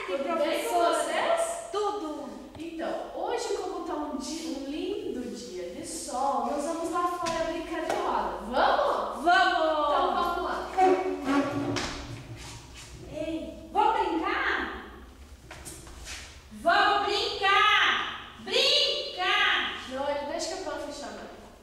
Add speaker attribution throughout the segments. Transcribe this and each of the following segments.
Speaker 1: Tudo
Speaker 2: professora.
Speaker 1: bem com vocês?
Speaker 2: Tudo.
Speaker 1: Então, hoje, como está um lindo dia de sol, nós vamos lá fora brincar de roda. Vamos?
Speaker 2: Vamos.
Speaker 1: Então vamos lá.
Speaker 2: Ei, vamos brincar? Vamos brincar. Brincar.
Speaker 1: Não, deixa que a prof chama.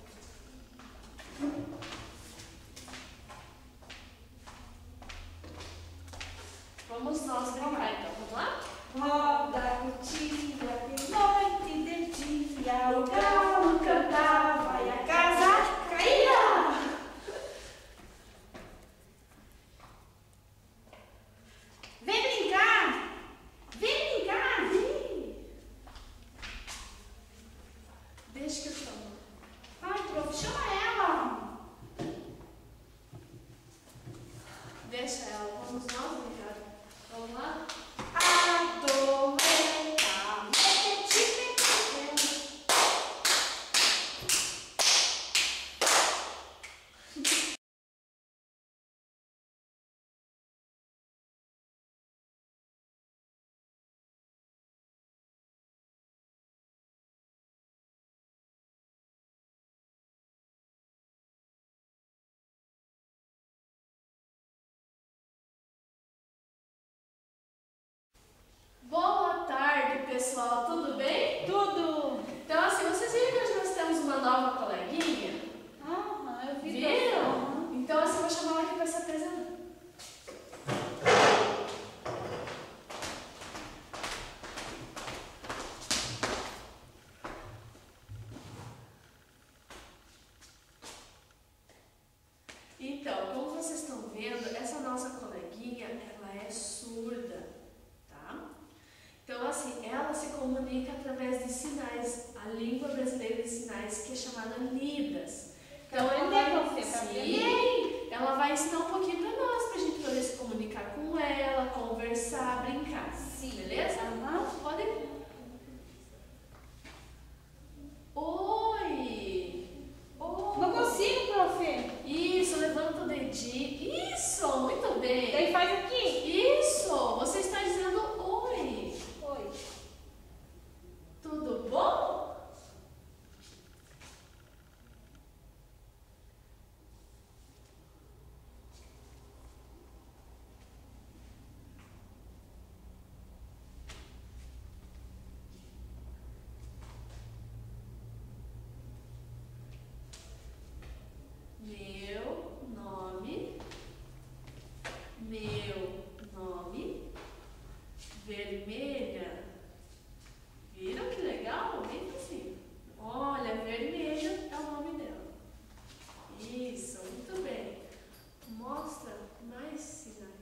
Speaker 1: Vamos nós brincar então, vamos lá?
Speaker 2: Roda, curtia, de noite e de dia, o galo cantava e a casa caía. Vem brincar! Vem brincar! Vem!
Speaker 1: Deixa que eu chamo.
Speaker 2: Ai, prof, chama ela!
Speaker 1: Deixa ela, vamos nós brincar. Vamos lá? Boa tarde, pessoal. Tudo bem?
Speaker 2: Tudo!
Speaker 1: Então, assim, vocês viram que hoje nós temos uma nova coleguinha?
Speaker 2: Ah, eu vi.
Speaker 1: Viram? Então, assim, eu vou chamar ela aqui para se apresentar. Então, como vocês estão vendo, essa nossa coleguinha, ela é surda, tá? Então, assim, ela se comunica através de sinais, a língua brasileira de sinais, que é chamada Libras. Então, ela vai ensinar um pouquinho para nós, para a gente poder se comunicar com ela, conversar, brincar.
Speaker 2: Sim.
Speaker 1: Beleza?
Speaker 2: Aham.
Speaker 1: Pode ir. Oi!
Speaker 2: Não consigo, prof.
Speaker 1: Isso, levanta o dedinho. Isso, muito bem.
Speaker 2: Daí faz aqui.
Speaker 1: Isso, você está dizendo oi.
Speaker 2: Oi.
Speaker 1: Tudo bom? Meu nome, vermelha. Viram que legal? Bem assim. Olha, vermelha é o nome dela. Isso, muito bem. Mostra mais sinais.